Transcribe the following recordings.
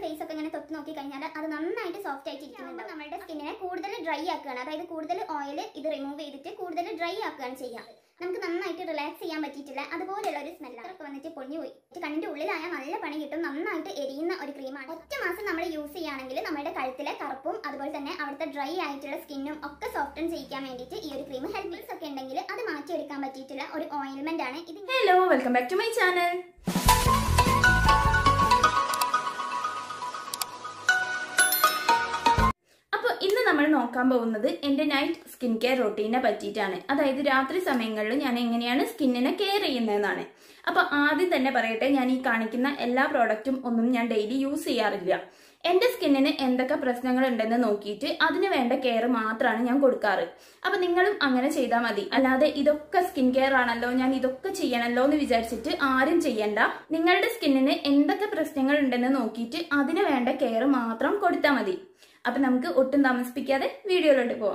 Face ഒക്കെ ഇങ്ങനെ തൊട്ട് നോക്കി കഴിഞ്ഞാൽ അത് നന്നായിട്ട് സോഫ്റ്റ് ആയിട്ട് ഇരിക്കുന്നുണ്ട്. നമ്മുടെ സ്കിന്നിനെ കൂടുതൽ ഡ്രൈ ആക്കുകയാണ്, അതായത് കൂടുതൽ ഓയിൽ ഇത് റിമൂവ് ചെയ്തിട്ട് കൂടുതൽ ഡ്രൈ ആക്കുകയാണ് ചെയ്യുക. നമുക്ക് നന്നായിട്ട് റിലാക്സ് ചെയ്യാൻ പറ്റിയിട്ടില്ല അതുപോലെയുള്ള ഒരു സ്മെല്ലൊക്കെ വന്നിട്ട് പൊളിഞ്ഞു പോയി. കണ്ണിന്റെ ഉള്ളിലായ നല്ല പണി കിട്ടും. നന്നായിട്ട് എരിയുന്ന ഒരു ക്രീമാണ്. ഒറ്റ മാസം നമ്മൾ യൂസ് ചെയ്യുകയാണെങ്കിൽ നമ്മുടെ കഴുത്തിലെ കറുപ്പും അതുപോലെ തന്നെ അവിടുത്തെ ഡ്രൈ ആയിട്ടുള്ള സ്കിന്നും ഒക്കെ സോഫ്റ്റൻ ചെയ്യിക്കാൻ വേണ്ടിയിട്ട് ഈ ഒരു ക്രീം ഹെൽപ്സ് ഒക്കെ ഉണ്ടെങ്കിൽ അത് മാറ്റിയെടുക്കാൻ പറ്റിയിട്ടുള്ള ഒരു ഓയിൽമെന്റ് ആണ് ഇത്. Hello, welcome back to my channel. ഇന്ന് നമ്മൾ നോക്കാൻ പോകുന്നത് എൻ്റെ നൈറ്റ് സ്കിൻ കെയർ റൊട്ടീനെ പറ്റിയിട്ടാണ്. അതായത് രാത്രി സമയങ്ങളിൽ ഞാൻ എങ്ങനെയാണ് സ്കിന്നിനെ കെയർ ചെയ്യുന്നതെന്നാണ്. അപ്പോൾ ആദ്യം തന്നെ പറയട്ടെ, ഞാൻ ഈ കാണിക്കുന്ന എല്ലാ പ്രോഡക്റ്റും ഒന്നും ഞാൻ ഡെയിലി യൂസ് ചെയ്യാറില്ല. എൻ്റെ സ്കിന്നിന് എന്തൊക്കെ പ്രശ്നങ്ങൾ ഉണ്ടെന്ന് നോക്കിയിട്ട് അതിന് വേണ്ട കെയർ മാത്രമാണ് ഞാൻ കൊടുക്കാറ്. അപ്പൊ നിങ്ങളും അങ്ങനെ ചെയ്താൽ മതി. അല്ലാതെ ഇതൊക്കെ സ്കിൻ കെയർ ആണല്ലോ, ഞാൻ ഇതൊക്കെ ചെയ്യണല്ലോ എന്ന് വിചാരിച്ചിട്ട് ആരും ചെയ്യണ്ട. നിങ്ങളുടെ സ്കിന്നിന് എന്തൊക്കെ പ്രശ്നങ്ങൾ ഉണ്ടെന്ന് നോക്കിയിട്ട് അതിന് വേണ്ട കെയർ മാത്രം കൊടുത്താൽ മതി. അപ്പൊ നമുക്ക് ഒട്ടും താമസിപ്പിക്കാതെ വീഡിയോയിലോട്ട് പോവാം.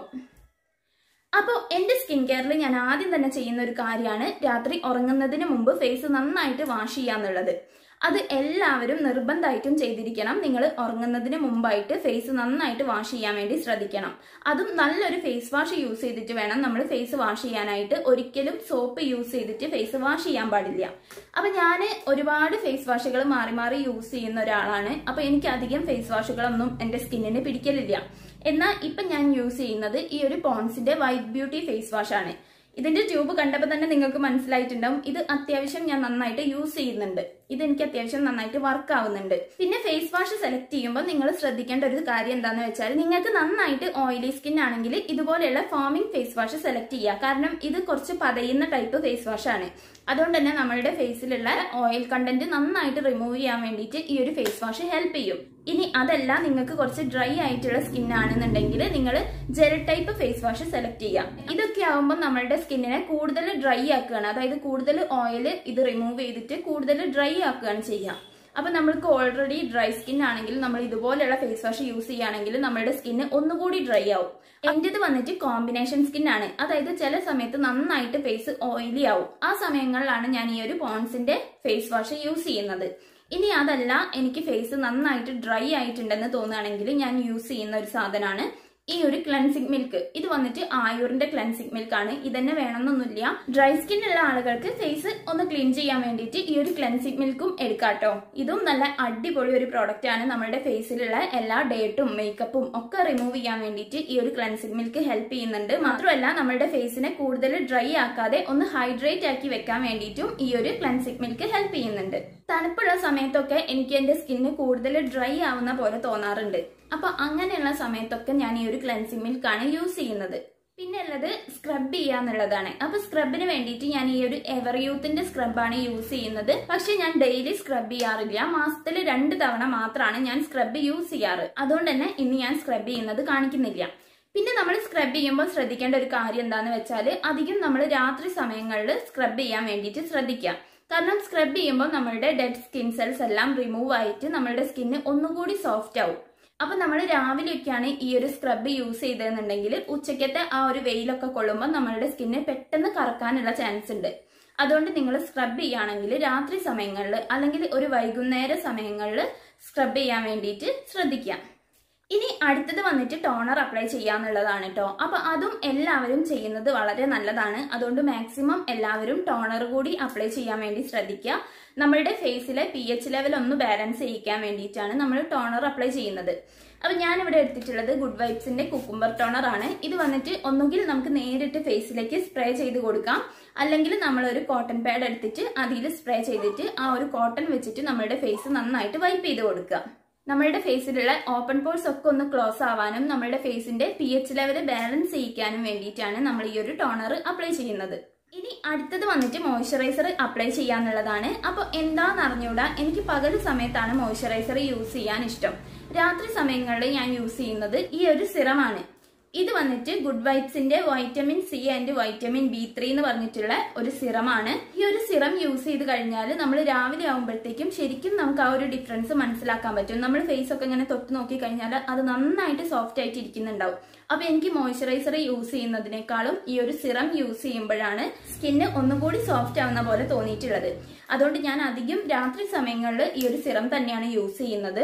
അപ്പോൾ എന്റെ സ്കിൻ കെയറിൽ ഞാൻ ആദ്യം തന്നെ ചെയ്യുന്ന ഒരു കാര്യമാണ് രാത്രി ഉറങ്ങുന്നതിന് മുമ്പ് ഫേസ് നന്നായിട്ട് വാഷ് ചെയ്യാന്നുള്ളത്. അത് എല്ലാവരും നിർബന്ധമായിട്ടും ചെയ്തിരിക്കണം. നിങ്ങൾ ഉറങ്ങുന്നതിന് മുമ്പായിട്ട് ഫേസ് നന്നായിട്ട് വാഷ് ചെയ്യാൻ വേണ്ടി ശ്രദ്ധിക്കണം. അതും നല്ലൊരു ഫേസ് വാഷ് യൂസ് ചെയ്തിട്ട് വേണം നമ്മൾ ഫേസ് വാഷ് ചെയ്യാനായിട്ട്. ഒരിക്കലും സോപ്പ് യൂസ് ചെയ്തിട്ട് ഫേസ് വാഷ് ചെയ്യാൻ പാടില്ല. അപ്പൊ ഞാൻ ഒരുപാട് ഫേസ് വാഷുകൾ മാറി മാറി യൂസ് ചെയ്യുന്ന ഒരാളാണ്. അപ്പൊ എനിക്ക് അധികം ഫേസ് വാഷുകളൊന്നും എന്റെ സ്കിന്നിന് പിടിക്കലില്ല. എന്നാൽ ഇപ്പൊ ഞാൻ യൂസ് ചെയ്യുന്നത് ഈ ഒരു പോൺസിന്റെ വൈറ്റ് ബ്യൂട്ടി ഫേസ് വാഷ് ആണ്. ഇതിന്റെ ട്യൂബ് കണ്ടപ്പോൾ തന്നെ നിങ്ങൾക്ക് മനസ്സിലായിട്ടുണ്ടാവും ഇത് അത്യാവശ്യം ഞാൻ നന്നായിട്ട് യൂസ് ചെയ്യുന്നുണ്ട്. ഇത് എനിക്ക് അത്യാവശ്യം നന്നായിട്ട് വർക്ക് ആവുന്നുണ്ട്. പിന്നെ ഫേസ് വാഷ് സെലക്ട് ചെയ്യുമ്പോൾ നിങ്ങൾ ശ്രദ്ധിക്കേണ്ട ഒരു കാര്യം എന്താണെന്ന് വെച്ചാൽ, നിങ്ങൾക്ക് നന്നായിട്ട് ഓയിലി സ്കിൻ ആണെങ്കിൽ ഇതുപോലെയുള്ള ഫോമിംഗ് ഫേസ് വാഷ് സെലക്ട് ചെയ്യുക. കാരണം ഇത് കുറച്ച് പതയുന്ന ടൈപ്പ് ഫേസ് വാഷ് ആണ്. അതുകൊണ്ട് തന്നെ നമ്മളുടെ ഫേസിലുള്ള ഓയിൽ കണ്ടന്റ് നന്നായിട്ട് റിമൂവ് ചെയ്യാൻ വേണ്ടിയിട്ട് ഈ ഒരു ഫേസ് വാഷ് ഹെൽപ്പ് ചെയ്യും. ഇനി അതല്ല, നിങ്ങൾക്ക് കുറച്ച് ഡ്രൈ ആയിട്ടുള്ള സ്കിൻ ആണെന്നുണ്ടെങ്കിൽ നിങ്ങൾ gel type face wash select ചെയ്യാം. ഇതൊക്കെ ആവുമ്പോൾ നമ്മളുടെ സ്കിന്നിനെ കൂടുതൽ ഡ്രൈ ആക്കുകയാണ്, അതായത് കൂടുതൽ ഓയിൽ ഇത് റിമൂവ് ചെയ്തിട്ട് കൂടുതൽ ഡ്രൈ ആക്കുകയാണ് ചെയ്യുക. അപ്പൊ നമ്മൾക്ക് ഓൾറെഡി ഡ്രൈ സ്കിൻ ആണെങ്കിൽ നമ്മൾ ഇതുപോലെയുള്ള ഫേസ് വാഷ് യൂസ് ചെയ്യുകയാണെങ്കിൽ നമ്മുടെ സ്കിന്ന് ഒന്നുകൂടി ഡ്രൈ ആവും. എന്റേത് വന്നിട്ട് കോമ്പിനേഷൻ സ്കിൻ ആണ്, അതായത് ചില സമയത്ത് നന്നായിട്ട് ഫേസ് ഓയിലി ആവും. ആ സമയങ്ങളിലാണ് ഞാൻ ഈ ഒരു പോൺസിന്റെ ഫേസ് വാഷ് യൂസ് ചെയ്യുന്നത്. ഇനി അതല്ല, എനിക്ക് ഫേസ് നന്നായിട്ട് ഡ്രൈ ആയിട്ടുണ്ടെന്ന് തോന്നുകയാണെങ്കിൽ ഞാൻ യൂസ് ചെയ്യുന്ന ഒരു സാധനമാണ് ഈ ഒരു ക്ലെൻസിങ് മിൽക്ക്. ഇത് വന്നിട്ട് ആയൂറിന്റെ ക്ലെൻസിങ് മിൽക്ക് ആണ്. ഇതന്നെ വേണമെന്നൊന്നുമില്ല. ഡ്രൈ സ്കിൻ ഉള്ള ആളുകൾക്ക് ഫേസ് ഒന്ന് ക്ലീൻ ചെയ്യാൻ വേണ്ടിയിട്ട് ഈ ഒരു ക്ലെൻസിങ് മിൽക്കും എടുക്കാട്ടോ. ഇതും നല്ല അടിപൊളി ഒരു പ്രോഡക്റ്റ് ആണ്. നമ്മുടെ ഫേസിലുള്ള എല്ലാ ഡേട്ടും മേക്കപ്പും ഒക്കെ റിമൂവ് ചെയ്യാൻ വേണ്ടിയിട്ട് ഈ ഒരു ക്ലെൻസിങ് മിൽക്ക് ഹെൽപ്പ് ചെയ്യുന്നുണ്ട്. മാത്രമല്ല നമ്മുടെ ഫേസിനെ കൂടുതൽ ഡ്രൈ ആക്കാതെ ഒന്ന് ഹൈഡ്രേറ്റ് ആക്കി വെക്കാൻ വേണ്ടിയിട്ടും ഈ ഒരു ക്ലെൻസിങ് മിൽക്ക് ഹെൽപ്പ് ചെയ്യുന്നുണ്ട്. തണുപ്പുള്ള സമയത്തൊക്കെ എനിക്ക് എന്റെ സ്കിന്ന് കൂടുതൽ ഡ്രൈ ആവുന്ന പോലെ തോന്നാറുണ്ട്. അപ്പൊ അങ്ങനെയുള്ള സമയത്തൊക്കെ ഞാൻ ഈ ഒരു ക്ലെൻസിങ് മിൽക്ക് ആണ് യൂസ് ചെയ്യുന്നത്. പിന്നെ ഉള്ളത് സ്ക്രബ് ചെയ്യാന്നുള്ളതാണ്. അപ്പൊ സ്ക്രബിന് വേണ്ടിയിട്ട് ഞാൻ ഈ ഒരു എവർ യൂത്തിന്റെ സ്ക്രബാണ് യൂസ് ചെയ്യുന്നത്. പക്ഷെ ഞാൻ ഡെയിലി സ്ക്രബ് ചെയ്യാറില്ല. മാസത്തിൽ 2 തവണ മാത്രമാണ് ഞാൻ സ്ക്രബ് യൂസ് ചെയ്യാറ്. അതുകൊണ്ട് തന്നെ ഇന്ന് ഞാൻ സ്ക്രബ് ചെയ്യുന്നത് കാണിക്കുന്നില്ല. പിന്നെ നമ്മൾ സ്ക്രബ് ചെയ്യുമ്പോൾ ശ്രദ്ധിക്കേണ്ട ഒരു കാര്യം എന്താന്ന് വെച്ചാൽ, അധികം നമ്മൾ രാത്രി സമയങ്ങളിൽ സ്ക്രബ് ചെയ്യാൻ വേണ്ടിയിട്ട് ശ്രദ്ധിക്കുക. കാരണം സ്ക്രബ് ചെയ്യുമ്പോൾ നമ്മളുടെ ഡെഡ് സ്കിൻ സെൽസ് എല്ലാം റിമൂവ് ആയിട്ട് നമ്മളുടെ സ്കിന്ന് ഒന്നുകൂടി സോഫ്റ്റ് ആവും. അപ്പൊ നമ്മൾ രാവിലെയൊക്കെയാണ് ഈ ഒരു സ്ക്രബ് യൂസ് ചെയ്തതെന്നുണ്ടെങ്കിൽ ഉച്ചക്കത്തെ ആ ഒരു വെയിലൊക്കെ കൊള്ളുമ്പോൾ നമ്മളുടെ സ്കിന്ന് പെട്ടെന്ന് കറക്കാനുള്ള ചാൻസ് ഉണ്ട്. അതുകൊണ്ട് നിങ്ങൾ സ്ക്രബ് ചെയ്യുകയാണെങ്കിൽ രാത്രി സമയങ്ങളിൽ അല്ലെങ്കിൽ ഒരു വൈകുന്നേര സമയങ്ങളിൽ സ്ക്രബ് ചെയ്യാൻ വേണ്ടിയിട്ട് ശ്രദ്ധിക്കാം. ഇനി അടുത്തത് വന്നിട്ട് ടോണർ അപ്ലൈ ചെയ്യാന്നുള്ളതാണ് കേട്ടോ. അപ്പൊ അതും എല്ലാവരും ചെയ്യുന്നത് വളരെ നല്ലതാണ്. അതുകൊണ്ട് മാക്സിമം എല്ലാവരും ടോണർ കൂടി അപ്ലൈ ചെയ്യാൻ വേണ്ടി ശ്രദ്ധിക്കുക. നമ്മളുടെ ഫേസിലെ pH ലെവൽ ഒന്ന് ബാലൻസ് ചെയ്യിക്കാൻ വേണ്ടിയിട്ടാണ് നമ്മൾ ടോണർ അപ്ലൈ ചെയ്യുന്നത്. അപ്പൊ ഞാൻ ഇവിടെ എടുത്തിട്ടുള്ളത് ഗുഡ് വൈബ്സിന്റെ കുക്കുംബർ ടോണർ ആണ്. ഇത് വന്നിട്ട് ഒന്നുകിൽ നമുക്ക് നേരിട്ട് ഫേസിലേക്ക് സ്പ്രേ ചെയ്ത് കൊടുക്കാം, അല്ലെങ്കിൽ നമ്മൾ ഒരു കോട്ടൺ പാഡ് എടുത്തിട്ട് അതിൽ സ്പ്രേ ചെയ്തിട്ട് ആ ഒരു കോട്ടൺ വെച്ചിട്ട് നമ്മളുടെ ഫേസ് നന്നായിട്ട് വൈപ്പ് ചെയ്ത് കൊടുക്കുക. നമ്മളുടെ ഫേസിലുള്ള ഓപ്പൺ പോർസ് ഒക്കെ ഒന്ന് ക്ലോസ് ആവാനും നമ്മളുടെ ഫേസിന്റെ pH ലെവൽ ബാലൻസ് ചെയ്യിക്കാനും വേണ്ടിയിട്ടാണ് നമ്മൾ ഈ ഒരു ടോണർ അപ്ലൈ ചെയ്യുന്നത്. ഇനി അടുത്തത് വന്നിട്ട് മോയ്സ്ചറൈസർ അപ്ലൈ ചെയ്യാന്നുള്ളതാണ്. അപ്പൊ എന്താന്ന് അറിഞ്ഞൂടാ, എനിക്ക് പകൽ സമയത്താണ് മോയ്സ്ചറൈസർ യൂസ് ചെയ്യാൻ ഇഷ്ടം. രാത്രി സമയങ്ങളിൽ ഞാൻ യൂസ് ചെയ്യുന്നത് ഈ ഒരു സിറമാണ്. ഇത് വന്നിട്ട് ഗുഡ് വൈബ്സിന്റെ vitamin C and vitamin B3 എന്ന് പറഞ്ഞിട്ടുള്ള ഒരു സിറമാണ്. ഈ ഒരു സിറം യൂസ് ചെയ്ത് കഴിഞ്ഞാൽ നമ്മൾ രാവിലെ ആകുമ്പോഴത്തേക്കും ശരിക്കും നമുക്ക് ആ ഒരു ഡിഫറൻസ് മനസ്സിലാക്കാൻ പറ്റും. നമ്മൾ ഫേസ് ഒക്കെ ഇങ്ങനെ തൊട്ട് നോക്കി കഴിഞ്ഞാൽ അത് നന്നായിട്ട് സോഫ്റ്റ് ആയിട്ട് ഇരിക്കുന്നുണ്ടാവും. അപ്പൊ എനിക്ക് മോയ്സ്ചറൈസർ യൂസ് ചെയ്യുന്നതിനേക്കാളും ഈ ഒരു സിറം യൂസ് ചെയ്യുമ്പോഴാണ് സ്കിന്ന് ഒന്നുകൂടി സോഫ്റ്റ് ആവുന്ന പോലെ തോന്നിയിട്ടുള്ളത്. അതുകൊണ്ട് ഞാൻ അധികം രാത്രി സമയങ്ങളിൽ ഈ ഒരു സിറം തന്നെയാണ് യൂസ് ചെയ്യുന്നത്.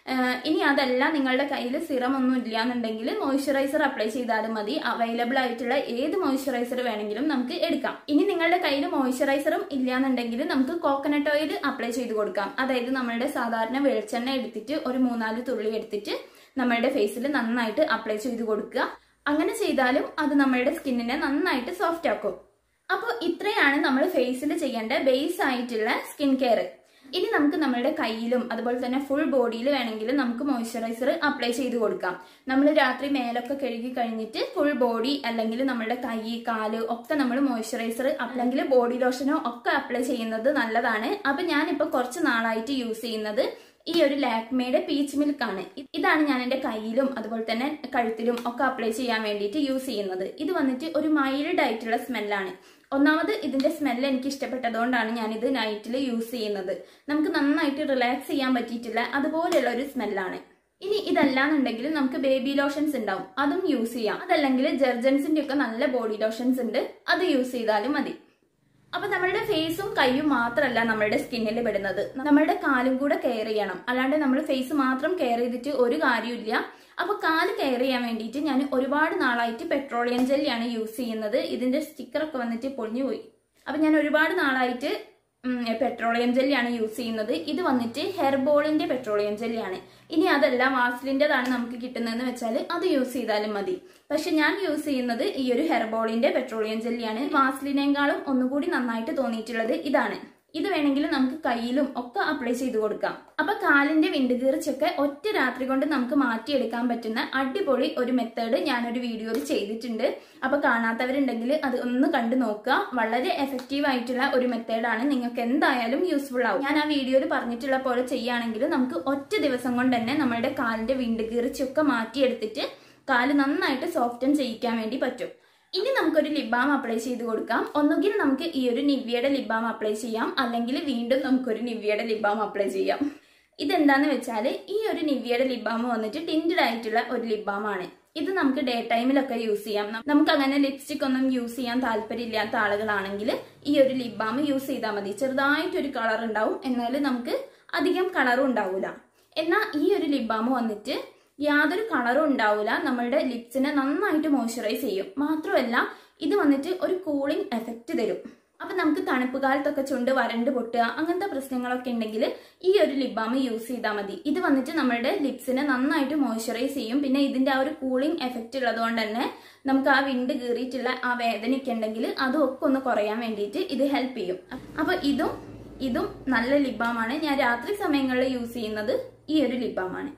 ഇനി അതല്ല നിങ്ങളുടെ കയ്യിൽ സിറം ഒന്നും ഇല്ല എന്നുണ്ടെങ്കിൽ മോയ്സ്ചറൈസർ അപ്ലൈ ചെയ്താലും മതി. അവൈലബിൾ ആയിട്ടുള്ള ഏത് മോയ്സ്ചറൈസർ വേണമെങ്കിലും നമുക്ക് എടുക്കാം. ഇനി നിങ്ങളുടെ കയ്യിൽ മോയ്സ്ചറൈസറും ഇല്ല എന്നുണ്ടെങ്കിൽ നമുക്ക് കോക്കനട്ട് ഓയിൽ അപ്ലൈ ചെയ്ത് കൊടുക്കാം. അതായത് നമ്മളുടെ സാധാരണ വെളിച്ചെണ്ണ എടുത്തിട്ട് ഒരു 3-4 തുള്ളി എടുത്തിട്ട് നമ്മളുടെ ഫേസിൽ നന്നായിട്ട് അപ്ലൈ ചെയ്ത് കൊടുക്കുക. അങ്ങനെ ചെയ്താലും അത് നമ്മളുടെ സ്കിന്നിനെ നന്നായിട്ട് സോഫ്റ്റ് ആക്കും. അപ്പോൾ ഇത്രയാണ് നമ്മൾ ഫേസിൽ ചെയ്യേണ്ട ബേസ് ആയിട്ടുള്ള സ്കിൻ കെയർ. ഇനി നമുക്ക് നമ്മുടെ കയ്യിലും അതുപോലെ തന്നെ ഫുൾ ബോഡിയിൽ വേണമെങ്കിൽ നമുക്ക് മോയ്സ്ചറൈസർ അപ്ലൈ ചെയ്ത് കൊടുക്കാം. നമ്മൾ രാത്രി മേലൊക്കെ കഴുകി കഴിഞ്ഞിട്ട് ഫുൾ ബോഡി അല്ലെങ്കിൽ നമ്മുടെ കൈ കാല് ഒക്കെ നമ്മൾ മോയ്സ്ചറൈസർ അല്ലെങ്കിൽ ബോഡി ലോഷനോ ഒക്കെ അപ്ലൈ ചെയ്യുന്നത് നല്ലതാണ്. അപ്പൊ ഞാനിപ്പോൾ കുറച്ച് നാളായിട്ട് യൂസ് ചെയ്യുന്നത് ഈ ഒരു ലാക്മേയുടെ പീച്ച് മിൽക്ക് ആണ്. ഇതാണ് ഞാൻ എൻ്റെ കയ്യിലും അതുപോലെ തന്നെ കഴുത്തിലും ഒക്കെ അപ്ലൈ ചെയ്യാൻ വേണ്ടിയിട്ട് യൂസ് ചെയ്യുന്നത്. ഇത് വന്നിട്ട് ഒരു മൈൽഡ് ആയിട്ടുള്ള സ്മെല്ലാണ്. ഒന്നാമത് ഇതിന്റെ സ്മെല്ല് എനിക്ക് ഇഷ്ടപ്പെട്ടതുകൊണ്ടാണ് ഞാനിത് നൈറ്റിൽ യൂസ് ചെയ്യുന്നത്. നമുക്ക് നന്നായിട്ട് റിലാക്സ് ചെയ്യാൻ പറ്റിയിട്ടില്ല അതുപോലെയുള്ള ഒരു സ്മെല്ലാണ്. ഇനി ഇതല്ലാന്നുണ്ടെങ്കിൽ നമുക്ക് ബേബി ലോഷൻസ് ഉണ്ടാവും, അതും യൂസ് ചെയ്യാം. അതല്ലെങ്കിൽ ജെർജൻസിന്റെ ഒക്കെ നല്ല ബോഡി ലോഷൻസ് ഉണ്ട്, അത് യൂസ് ചെയ്താലും മതി. അപ്പൊ നമ്മളുടെ ഫേസും കൈയും മാത്രമല്ല നമ്മളുടെ സ്കിന്നിൽ പെടുന്നത്, നമ്മളുടെ കാലും കൂടെ കെയർ ചെയ്യണം. അല്ലാണ്ട് നമ്മൾ ഫേസ് മാത്രം കെയർ ചെയ്തിട്ട് ഒരു കാര്യമില്ല. അപ്പൊ കാല് കെയർ ചെയ്യാൻ വേണ്ടിയിട്ട് ഞാൻ ഒരുപാട് നാളായിട്ട് പെട്രോളിയം ജെല്ലിയാണ് യൂസ് ചെയ്യുന്നത്. ഇതിന്റെ സ്റ്റിക്കറൊക്കെ വന്നിട്ട് പൊളിഞ്ഞു പോയി. അപ്പൊ ഞാൻ ഒരുപാട് നാളായിട്ട് പെട്രോളിയം ജെല്ലിയാണ് യൂസ് ചെയ്യുന്നത്. ഇത് വന്നിട്ട് ഹെർബോളിന്റെ പെട്രോളിയം ജെല്ലിയാണ്. ഇനി അതല്ല വാസ്ലിന്റേതാണ് നമുക്ക് കിട്ടുന്നതെന്ന് വെച്ചാൽ അത് യൂസ് ചെയ്താലും മതി. പക്ഷെ ഞാൻ യൂസ് ചെയ്യുന്നത് ഈ ഒരു ഹെർബോളിന്റെ പെട്രോളിയം ജെല്ലിയാണ്. വാസ്ലിനേക്കാളും ഒന്നുകൂടി നന്നായിട്ട് തോന്നിയിട്ടുള്ളത് ഇതാണ്. ഇത് വേണമെങ്കിൽ നമുക്ക് കയ്യിലും ഒക്കെ അപ്ലൈ ചെയ്ത് കൊടുക്കാം. അപ്പൊ കാലിന്റെ വിണ്ടുകീർച്ചൊക്കെ ഒറ്റ രാത്രി കൊണ്ട് നമുക്ക് മാറ്റിയെടുക്കാൻ പറ്റുന്ന അടിപൊളി ഒരു മെത്തേഡ് ഞാനൊരു വീഡിയോയിൽ ചെയ്തിട്ടുണ്ട്. അപ്പൊ കാണാത്തവരുണ്ടെങ്കിൽ അത് ഒന്ന് കണ്ടു നോക്കുക. വളരെ എഫക്റ്റീവ് ആയിട്ടുള്ള ഒരു മെത്തേഡാണ്, നിങ്ങൾക്ക് എന്തായാലും യൂസ്ഫുൾ ആവും. ഞാൻ ആ വീഡിയോയിൽ പറഞ്ഞിട്ടുള്ള പോലെ ചെയ്യുകയാണെങ്കിൽ നമുക്ക് ഒറ്റ ദിവസം കൊണ്ട് തന്നെ നമ്മളുടെ കാലിന്റെ വിണ്ടുകീർച്ചയൊക്കെ മാറ്റിയെടുത്തിട്ട് കാല് നന്നായിട്ട് സോഫ്റ്റൻ ചെയ്യിക്കാൻ വേണ്ടി പറ്റും. ഇനി നമുക്കൊരു ലിപ് ബാം അപ്ലൈ ചെയ്ത് കൊടുക്കാം. ഒന്നുകിൽ നമുക്ക് ഈ ഒരു നിവ്യയുടെ ലിപ് ബാം അപ്ലൈ ചെയ്യാം, അല്ലെങ്കിൽ വീണ്ടും നമുക്കൊരു നിവ്യയുടെ ലിപ് ബാം അപ്ലൈ ചെയ്യാം. ഇതെന്താന്ന് വെച്ചാൽ ഈ ഒരു നിവ്യയുടെ ലിപ് ബാം വന്നിട്ട് ടിൻറ്റഡ് ആയിട്ടുള്ള ഒരു ലിപ് ബാം ആണ്. ഇത് നമുക്ക് ഡേ ടൈമിലൊക്കെ യൂസ് ചെയ്യാം. നമുക്ക് അങ്ങനെ ലിപ്സ്റ്റിക് ഒന്നും യൂസ് ചെയ്യാൻ താല്പര്യമില്ലാത്ത ആളുകളാണെങ്കിൽ ഈ ഒരു ലിപ് ബാം യൂസ് ചെയ്താൽ മതി. ചെറുതായിട്ടൊരു കളർ ഉണ്ടാവും, എന്നാൽ നമുക്ക് അധികം കളറും ഉണ്ടാവില്ല. എന്നാൽ ഈ ഒരു ലിപ് ബാം വന്നിട്ട് യാതൊരു കളറും ഉണ്ടാവില്ല, നമ്മളുടെ ലിപ്സിനെ നന്നായിട്ട് മോയ്സ്ചറൈസ് ചെയ്യും. മാത്രമല്ല ഇത് വന്നിട്ട് ഒരു കൂളിംഗ് എഫക്റ്റ് തരും. അപ്പൊ നമുക്ക് തണുപ്പ് കാലത്തൊക്കെ ചുണ്ട് വരണ്ട് പൊട്ടുക അങ്ങനത്തെ പ്രശ്നങ്ങളൊക്കെ ഉണ്ടെങ്കിൽ ഈ ഒരു ലിപ് ബാം യൂസ് ചെയ്താൽ മതി. ഇത് വന്നിട്ട് നമ്മളുടെ ലിപ്സിനെ നന്നായിട്ട് മോയ്സ്ചറൈസ് ചെയ്യും. പിന്നെ ഇതിന്റെ ആ ഒരു കൂളിംഗ് എഫക്റ്റ് ഉള്ളതുകൊണ്ട് തന്നെ നമുക്ക് ആ വിണ്ട് കീറിയിട്ടുള്ള ആ വേദനയൊക്കെ ഉണ്ടെങ്കിൽ അതും ഒക്കെ ഒന്ന് കുറയാൻ വേണ്ടിയിട്ട് ഇത് ഹെൽപ്പ് ചെയ്യും. അപ്പൊ ഇതും നല്ല ലിപ് ബാം ആണ്. ഞാൻ രാത്രി സമയങ്ങളിൽ യൂസ് ചെയ്യുന്നത് ഈ ഒരു ലിപ് ബാം ആണ്.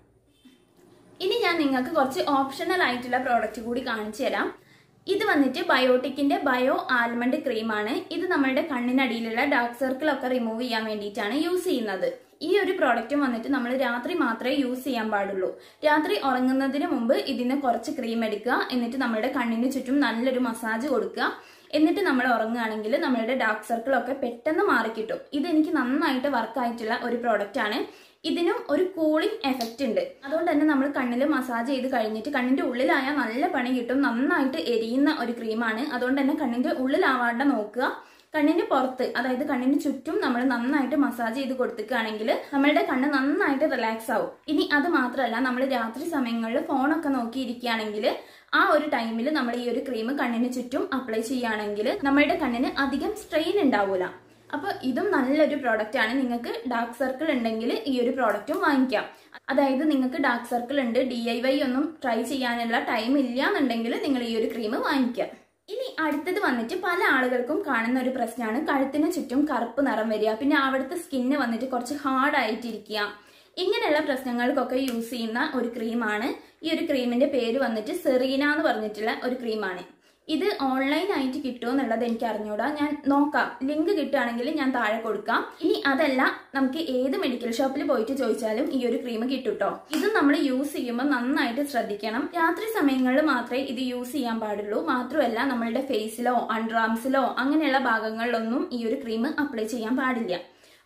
ഇനി ഞാൻ നിങ്ങൾക്ക് കുറച്ച് ഓപ്ഷണൽ ആയിട്ടുള്ള പ്രോഡക്റ്റ് കൂടി കാണിച്ചു തരാം. ഇത് വന്നിട്ട് ബയോട്ടിക്കിന്റെ ബയോ ആൽമണ്ട് ക്രീമാണ്. ഇത് നമ്മളുടെ കണ്ണിനടിയിലുള്ള ഡാർക്ക് സർക്കിൾ ഒക്കെ റിമൂവ് ചെയ്യാൻ വേണ്ടിയിട്ടാണ് യൂസ് ചെയ്യുന്നത്. ഈ ഒരു പ്രോഡക്റ്റും വന്നിട്ട് നമ്മൾ രാത്രി മാത്രമേ യൂസ് ചെയ്യാൻ പാടുള്ളൂ. രാത്രി ഉറങ്ങുന്നതിന് മുമ്പ് ഇതിന് കുറച്ച് ക്രീം എടുക്കുക, എന്നിട്ട് നമ്മുടെ കണ്ണിന് ചുറ്റും നല്ലൊരു മസാജ് കൊടുക്കുക. എന്നിട്ട് നമ്മൾ ഉറങ്ങുകയാണെങ്കിൽ നമ്മളുടെ ഡാർക്ക് സർക്കിൾ ഒക്കെ പെട്ടെന്ന് മാറിക്കിട്ടും. ഇത് എനിക്ക് നന്നായിട്ട് വർക്കായിട്ടുള്ള ഒരു പ്രോഡക്റ്റ് ആണ്. ഇതിനും ഒരു കൂളിംഗ് എഫക്റ്റ് ഉണ്ട്. അതുകൊണ്ട് തന്നെ നമ്മൾ കണ്ണിൽ മസാജ് ചെയ്ത് കഴിഞ്ഞിട്ട് കണ്ണിന്റെ ഉള്ളിലായാൽ നല്ല പണി കിട്ടും. നന്നായിട്ട് എരിയുന്ന ഒരു ക്രീമാണ്. അതുകൊണ്ട് തന്നെ കണ്ണിന്റെ ഉള്ളിലാവാണ്ട് നോക്കുക. കണ്ണിന്റെ പുറത്ത്, അതായത് കണ്ണിന് ചുറ്റും നമ്മൾ നന്നായിട്ട് മസാജ് ചെയ്ത് കൊടുക്കുകയാണെങ്കിൽ നമ്മളുടെ കണ്ണ് നന്നായിട്ട് റിലാക്സ് ആവും. ഇനി അത് മാത്രമല്ല, നമ്മൾ രാത്രി സമയങ്ങളിൽ ഫോണൊക്കെ നോക്കിയിരിക്കുകയാണെങ്കിൽ ആ ഒരു ടൈമിൽ നമ്മൾ ഈ ഒരു ക്രീം കണ്ണിന് ചുറ്റും അപ്ലൈ ചെയ്യുകയാണെങ്കിൽ നമ്മളുടെ കണ്ണിന് അധികം സ്ട്രെയിൻ ഉണ്ടാവില്ല. അപ്പൊ ഇതും നല്ലൊരു പ്രോഡക്റ്റ് ആണ്. നിങ്ങൾക്ക് ഡാർക്ക് സർക്കിൾ ഉണ്ടെങ്കിൽ ഈ ഒരു പ്രോഡക്റ്റും വാങ്ങിക്കാം. അതായത് നിങ്ങൾക്ക് ഡാർക്ക് സർക്കിൾ ഉണ്ട്, DIY ഒന്നും ട്രൈ ചെയ്യാനുള്ള ടൈം ഇല്ല എന്നുണ്ടെങ്കിൽ നിങ്ങൾ ഈ ഒരു ക്രീം വാങ്ങിക്കാം. ഇനി അടുത്തത് വന്നിട്ട് പല ആളുകൾക്കും കാണുന്ന ഒരു പ്രശ്നമാണ് കഴുത്തിന് ചുറ്റും കറുപ്പ് നിറം വരിക, പിന്നെ അവിടുത്തെ സ്കിന്ന് വന്നിട്ട് കുറച്ച് ഹാർഡ് ആയിട്ടിരിക്കുക. ഇങ്ങനെയുള്ള പ്രശ്നങ്ങൾക്കൊക്കെ യൂസ് ചെയ്യുന്ന ഒരു ക്രീമാണ്. ഈ ഒരു ക്രീമിന്റെ പേര് വന്നിട്ട് സെറീന എന്ന് പറഞ്ഞിട്ടുള്ള ഒരു ക്രീമാണ്. ഇത് ഓൺലൈൻ ആയിട്ട് കിട്ടുമോ എന്നുള്ളത് എനിക്ക് അറിഞ്ഞൂടാ, ഞാൻ നോക്കാം. ലിങ്ക് കിട്ടുകയാണെങ്കിൽ ഞാൻ താഴെ കൊടുക്കാം. ഇനി അതല്ല, നമുക്ക് ഏത് മെഡിക്കൽ ഷോപ്പിൽ പോയിട്ട് ചോദിച്ചാലും ഈ ഒരു ക്രീം കിട്ടുട്ടോ. ഇത് നമ്മൾ യൂസ് ചെയ്യുമ്പോൾ നന്നായിട്ട് ശ്രദ്ധിക്കണം. രാത്രി സമയങ്ങളിൽ മാത്രമേ ഇത് യൂസ് ചെയ്യാൻ പാടുള്ളൂ. മാത്രമല്ല നമ്മളുടെ ഫേസിലോ അണ്ടർ ആംസിലോ അങ്ങനെയുള്ള ഭാഗങ്ങളിലൊന്നും ഈ ഒരു ക്രീം അപ്ലൈ ചെയ്യാൻ പാടില്ല.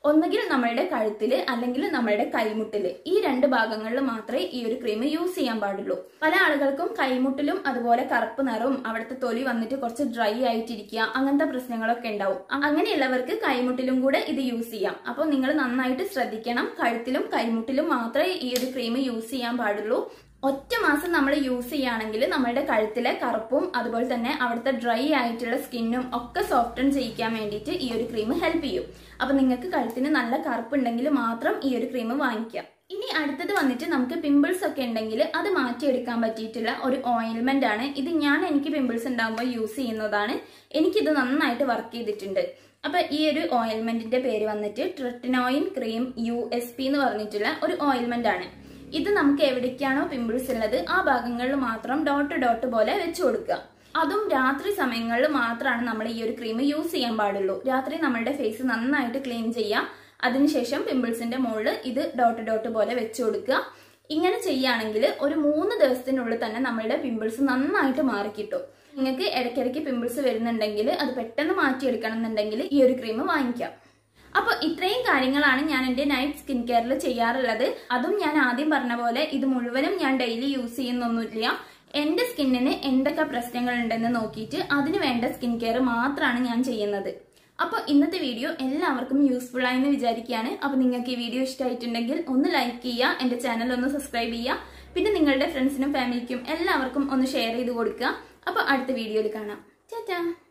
ഒന്നുകിൽ നമ്മളുടെ കഴുത്തിൽ അല്ലെങ്കിൽ നമ്മളുടെ കൈമുട്ടിൽ, ഈ 2 ഭാഗങ്ങളിൽ മാത്രമേ ഈ ഒരു ക്രീം യൂസ് ചെയ്യാൻ പാടുള്ളൂ. പല ആളുകൾക്കും കൈമുട്ടിലും അതുപോലെ കറുപ്പ് നിറവും അവിടുത്തെ തൊലി വന്നിട്ട് കുറച്ച് ഡ്രൈ ആയിട്ടിരിക്കുക, അങ്ങനത്തെ പ്രശ്നങ്ങളൊക്കെ ഉണ്ടാവും. അങ്ങനെയുള്ളവർക്ക് കൈമുട്ടിലും കൂടെ ഇത് യൂസ് ചെയ്യാം. അപ്പോൾ നിങ്ങൾ നന്നായിട്ട് ശ്രദ്ധിക്കണം, കഴുത്തിലും കൈമുട്ടിലും മാത്രമേ ഈ ഒരു ക്രീം യൂസ് ചെയ്യാൻ പാടുള്ളൂ. ഒറ്റ മാസം നമ്മൾ യൂസ് ചെയ്യുകയാണെങ്കിൽ നമ്മുടെ കഴുത്തിലെ കറുപ്പും അതുപോലെ തന്നെ അവിടുത്തെ ഡ്രൈ ആയിട്ടുള്ള സ്കിന്നും ഒക്കെ സോഫ്റ്റൺ ചെയ്യിക്കാൻ വേണ്ടിയിട്ട് ഈ ഒരു ക്രീം ഹെൽപ്പ് ചെയ്യും. അപ്പൊ നിങ്ങൾക്ക് കഴുത്തിന് നല്ല കറുപ്പുണ്ടെങ്കിൽ മാത്രം ഈ ഒരു ക്രീം വാങ്ങിക്കാം. ഇനി അടുത്തത് വന്നിട്ട് നമുക്ക് പിമ്പിൾസ് ഒക്കെ ഉണ്ടെങ്കിൽ അത് മാറ്റിയെടുക്കാൻ പറ്റിയിട്ടുള്ള ഒരു ഓയിൽമെന്റ് ആണ് ഇത്. എനിക്ക് പിമ്പിൾസ് ഉണ്ടാകുമ്പോൾ യൂസ് ചെയ്യുന്നതാണ്. എനിക്കിത് നന്നായിട്ട് വർക്ക് ചെയ്തിട്ടുണ്ട്. അപ്പൊ ഈ ഒരു ഓയിൽമെന്റിന്റെ പേര് വന്നിട്ട് ട്രെറ്റിനോയിൻ ക്രീം USP എന്ന് പറഞ്ഞിട്ടുള്ള ഒരു ഓയിൽമെന്റ് ആണ്. ഇത് നമുക്ക് എവിടേക്കാണോ പിമ്പിൾസ് ഉള്ളത് ആ ഭാഗങ്ങളിൽ മാത്രം ഡോട്ട് പോലെ വെച്ചു കൊടുക്കുക. അതും രാത്രി സമയങ്ങളിൽ മാത്രമാണ് നമ്മൾ ഈ ഒരു ക്രീം യൂസ് ചെയ്യാൻ പാടുള്ളൂ. രാത്രി നമ്മളുടെ ഫേസ് നന്നായിട്ട് ക്ലീൻ ചെയ്യുക. അതിനുശേഷം പിമ്പിൾസിന്റെ മുകളിൽ ഇത് ഡോട്ട് പോലെ വെച്ചു കൊടുക്കുക. ഇങ്ങനെ ചെയ്യുകയാണെങ്കിൽ ഒരു 3 ദിവസത്തിനുള്ളിൽ തന്നെ നമ്മളുടെ പിമ്പിൾസ് നന്നായിട്ട് മാറിക്കിട്ടും. നിങ്ങൾക്ക് ഇടയ്ക്കിടയ്ക്ക് പിമ്പിൾസ് വരുന്നുണ്ടെങ്കിൽ അത് പെട്ടെന്ന് മാറ്റിയെടുക്കണം എന്നുണ്ടെങ്കിൽ ഈ ഒരു ക്രീം വാങ്ങിക്കാം. അപ്പോൾ ഇത്രയും കാര്യങ്ങളാണ് ഞാൻ എൻ്റെ നൈറ്റ് സ്കിൻ കെയറിൽ ചെയ്യാറുള്ളത്. അതും ഞാൻ ആദ്യം പറഞ്ഞ പോലെ ഇത് മുഴുവനും ഞാൻ ഡെയിലി യൂസ് ചെയ്യുന്നൊന്നുമില്ല. എൻ്റെ സ്കിന്നിന് എന്തൊക്കെ പ്രശ്നങ്ങൾ ഉണ്ടെന്ന് നോക്കിയിട്ട് അതിന് വേണ്ട സ്കിൻ കെയർ മാത്രമാണ് ഞാൻ ചെയ്യുന്നത്. അപ്പോൾ ഇന്നത്തെ വീഡിയോ എല്ലാവർക്കും യൂസ്ഫുൾ ആയെന്ന് വിചാരിക്കുകയാണ്. അപ്പോൾ നിങ്ങൾക്ക് ഈ വീഡിയോ ഇഷ്ടമായിട്ടുണ്ടെങ്കിൽ ഒന്ന് ലൈക്ക് ചെയ്യുക, എൻ്റെ ചാനൽ ഒന്ന് സബ്സ്ക്രൈബ് ചെയ്യുക, പിന്നെ നിങ്ങളുടെ ഫ്രണ്ട്സിനും ഫാമിലിക്കും എല്ലാവർക്കും ഒന്ന് ഷെയർ ചെയ്ത് കൊടുക്കുക. അപ്പോൾ അടുത്ത വീഡിയോയിൽ കാണാം. ടാറ്റാ.